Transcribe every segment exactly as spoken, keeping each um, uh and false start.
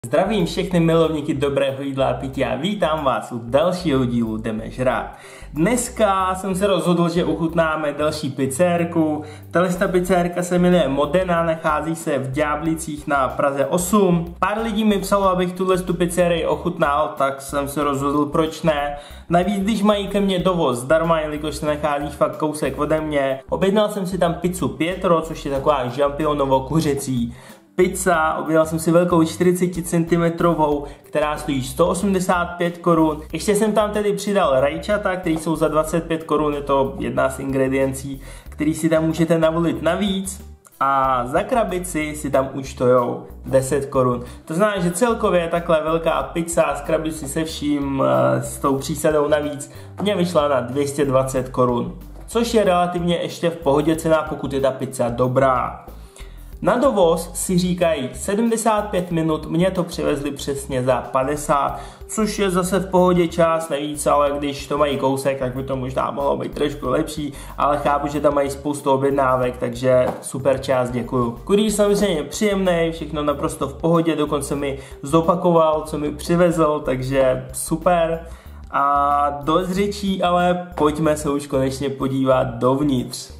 Zdravím všechny milovníky dobrého jídla a pití a vítám vás u dalšího dílu Jdeme žrát. Dneska jsem se rozhodl, že uchutnáme další pizzérku. Tato pizzérka se jmenuje Modena, nachází se v Ďáblicích na Praze osm. Pár lidí mi psalo, abych tuhle pizzerii ochutnal, tak jsem se rozhodl, proč ne. Navíc, když mají ke mně dovoz zdarma, jelikož se nachází fakt kousek ode mě. Objednal jsem si tam pizzu Pietro, což je taková žampionovo-kuřecí pizza. Objednal jsem si velkou čtyřicet centimetrů, která stojí sto osmdesát pět korun. Ještě jsem tam tedy přidal rajčata, které jsou za dvacet pět korun, je to jedna z ingrediencí, který si tam můžete navolit navíc. A za krabici si tam účtujou deset korun. To znamená, že celkově takhle velká pizza s krabici se vším, s tou přísadou navíc, mě vyšla na dvě stě dvacet korun. Což je relativně ještě v pohodě cena, pokud je ta pizza dobrá. Na dovoz si říkají sedmdesát pět minut, mě to přivezli přesně za padesát, což je zase v pohodě čas, navíc, ale když to mají kousek, tak by to možná mohlo být trošku lepší, ale chápu, že tam mají spoustu objednávek, takže super čas, děkuju. Kurýř samozřejmě příjemný, všechno naprosto v pohodě, dokonce mi zopakoval, co mi přivezl, takže super. A dost řečí, ale pojďme se už konečně podívat dovnitř.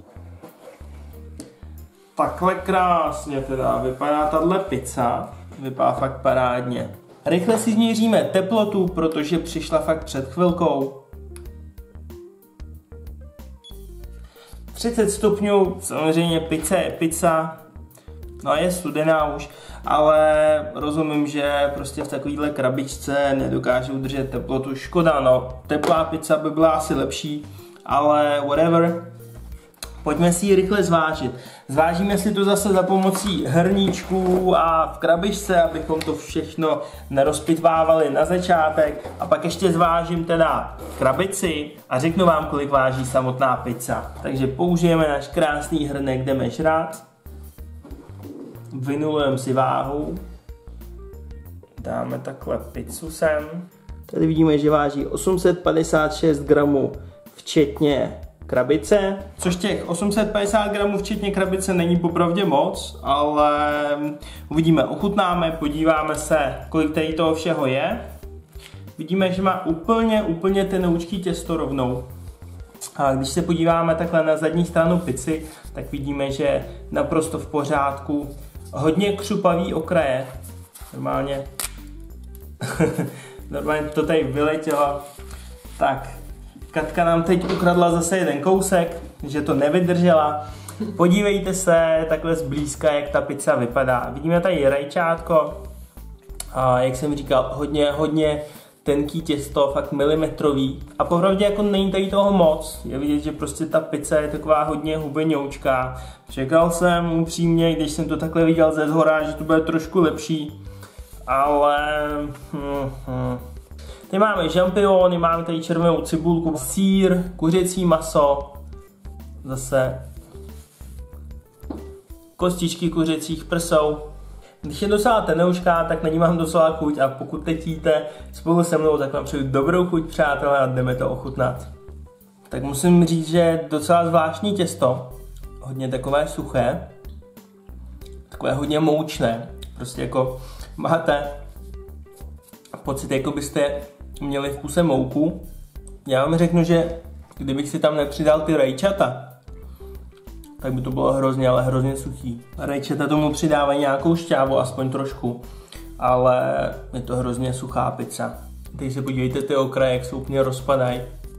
Takhle krásně teda vypadá tahle pizza, vypadá fakt parádně. Rychle si změříme teplotu, protože přišla fakt před chvilkou. třicet stupňů, samozřejmě pizza je pizza, no je studená už, ale rozumím, že prostě v takovéhle krabičce nedokážu udržet teplotu, škoda, no, teplá pizza by byla asi lepší, ale whatever. Pojďme si ji rychle zvážit. Zvážíme si to zase za pomocí hrníčků a v krabičce, abychom to všechno nerozpitvávali na začátek. A pak ještě zvážím teda krabici a řeknu vám, kolik váží samotná pizza. Takže použijeme náš krásný hrnek, jdeme žrát. Vynulujeme si váhu. Dáme takhle pizzu sem. Tady vidíme, že váží osm set padesát šest gramů včetně krabice, což těch osm set padesát gramů včetně krabice není popravdě moc, ale uvidíme, ochutnáme, podíváme se, kolik tady toho všeho je. Vidíme, že má úplně, úplně tenoučký těsto rovnou. A když se podíváme takhle na zadní stranu pizzy, tak vidíme, že naprosto v pořádku. Hodně křupavý okraje. Normálně, normálně to tady vyletělo. Tak. Katka nám teď ukradla zase jeden kousek, že to nevydržela. Podívejte se takhle zblízka, jak ta pizza vypadá. Vidíme tady rajčátko, a jak jsem říkal, hodně, hodně tenký těsto, fakt milimetrový. A popravdě jako není tady toho moc. Je vidět, že prostě ta pizza je taková hodně hubenoučká. Čekal jsem upřímně, když jsem to takhle viděl ze zhora, že to bude trošku lepší. Ale... Hm, hm. Tady máme žampiony, máme tady červenou cibulku, sýr, kuřecí maso, zase kostičky kuřecích prsou. Když je docela tenoučká, tak není vám docela chuť a pokud teď jíte spolu se mnou, tak vám přeju dobrou chuť, přátelé, a jdeme to ochutnat. Tak musím říct, že docela zvláštní těsto, hodně takové suché, takové hodně moučné, prostě jako máte pocit, jako byste měli v kuse mouku. Já vám řeknu, že kdybych si tam nepřidal ty rajčata, tak by to bylo hrozně, ale hrozně suchý. Rajčata tomu přidávají nějakou šťávu, aspoň trošku, ale je to hrozně suchá pizza. Teď se podívejte, ty okraje, jak se úplně rozpadají.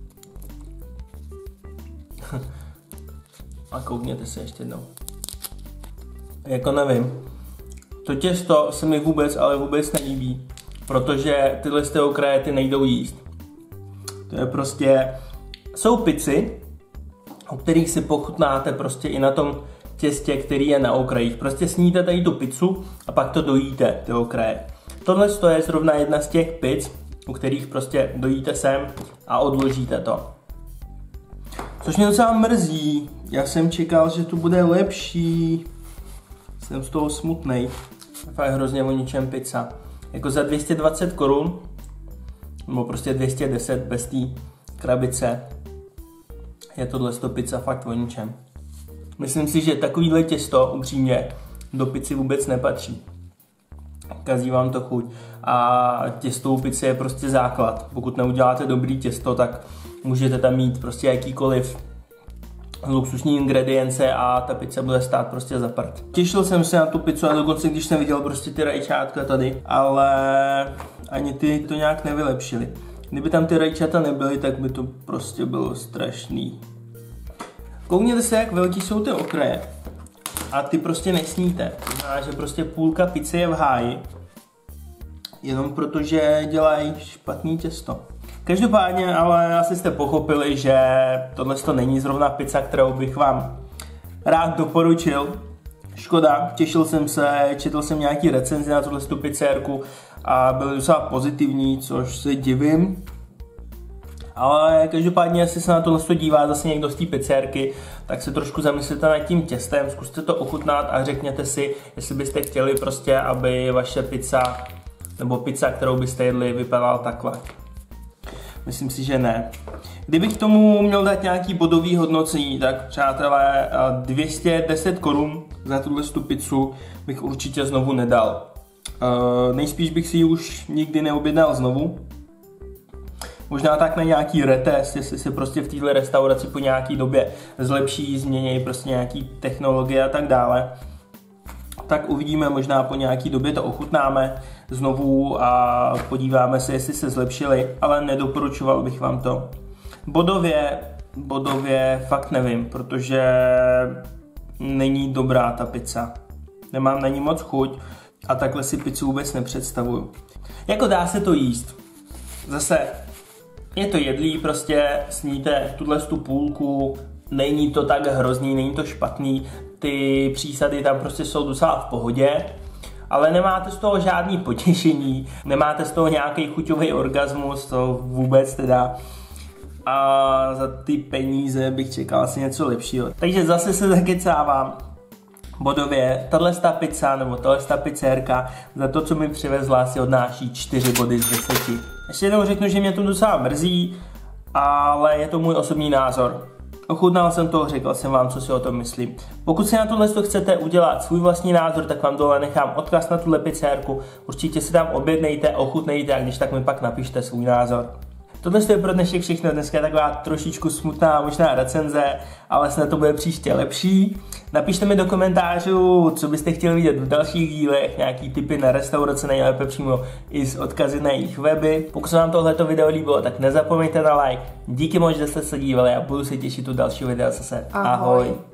A koukněte se ještě jednou. Jako nevím. To těsto se mi vůbec, ale vůbec nelíbí. Protože tyhle ty okraje ty nejdou jíst. To je prostě... Jsou pizzy, o kterých si pochutnáte prostě i na tom těstě, který je na okrajích. Prostě sníte tady tu pizzu a pak to dojíte, ty okraje. Tohle je zrovna jedna z těch pizz, u kterých prostě dojíte sem a odložíte to. Což mě docela mrzí. Já jsem čekal, že to bude lepší. Jsem z toho smutnej. Fakt hrozně o ničem pizza. Jako za dvě stě dvacet korun, nebo prostě dvě stě deset bez té krabice, je tohle pizza fakt o ničem. Myslím si, že takovýhle těsto upřímně do pizzy vůbec nepatří. kazí vám to chuť a těsto u pice je prostě základ. Pokud neuděláte dobrý těsto, tak můžete tam mít prostě jakýkoliv luxusní ingredience a ta pizza bude stát prostě za prd. Těšil jsem se na tu pizzu a dokonce když jsem viděl prostě ty rajčátka tady, ale ani ty to nějak nevylepšily. Kdyby tam ty rajčata nebyly, tak by to prostě bylo strašný. Koukněte se, jak velký jsou ty okraje. A ty prostě nesníte. To znamená, že prostě půlka pizzy je v háji. Jenom protože dělají špatný těsto. Každopádně, ale asi jste pochopili, že tohle to není zrovna pizza, kterou bych vám rád doporučil. Škoda, těšil jsem se, četl jsem nějaký recenzi na tuhle pizzérku a byly docela pozitivní, což se divím. Ale každopádně, jestli se na tohle dívá zase někdo z té pizzérky, tak se trošku zamyslete nad tím těstem, zkuste to ochutnat a řekněte si, jestli byste chtěli prostě, aby vaše pizza, nebo pizza, kterou byste jedli, vypadala takhle. Myslím si, že ne. Kdybych tomu měl dát nějaký bodový hodnocení, tak přátelé, dvě stě deset korun za tuhle pizzu bych určitě znovu nedal. Nejspíš bych si ji už nikdy neobjednal znovu. Možná tak na nějaký retest, jestli se prostě v této restauraci po nějaký době zlepší, změní prostě nějaký technologie a tak dále. Tak uvidíme, možná po nějaký době to ochutnáme znovu a podíváme se, jestli se zlepšili, ale nedoporučoval bych vám to. Bodově, bodově fakt nevím, protože není dobrá ta pizza. Nemám na ní moc chuť a takhle si pizzu vůbec nepředstavuju. Jako dá se to jíst. Zase je to jedlý, prostě sníte tuhle tu půlku, není to tak hrozný, není to špatný, ty přísady tam prostě jsou docela v pohodě, ale nemáte z toho žádný potěšení, nemáte z toho nějaký chuťový orgasmus, to vůbec teda. A za ty peníze bych čekal asi něco lepšího. Takže zase se zakecávám. Bodově, tato pizza nebo tato pizzérka za to, co mi přivezla, si odnáší čtyři body z deseti. Ještě jednou řeknu, že mě to docela mrzí, ale je to můj osobní názor. Ochutnal jsem to, řekl jsem vám, co si o tom myslím. Pokud si na tohle chcete udělat svůj vlastní názor, tak vám dole nechám odkaz na tuhle pizzérku. Určitě si tam objednejte, ochutnejte a když tak mi pak napište svůj názor. Tohle je pro dnešek všechno, dneska je taková trošičku smutná možná recenze, ale snad to bude příště lepší. Napište mi do komentářů, co byste chtěli vidět v dalších dílech, nějaký tipy na restaurace, nejlépe přímo i z odkazy na jejich weby. Pokud se vám tohleto video líbilo, tak nezapomeňte na like. Díky moc, že jste se dívali a budu se těšit u dalšího videa zase. Ahoj. Ahoj.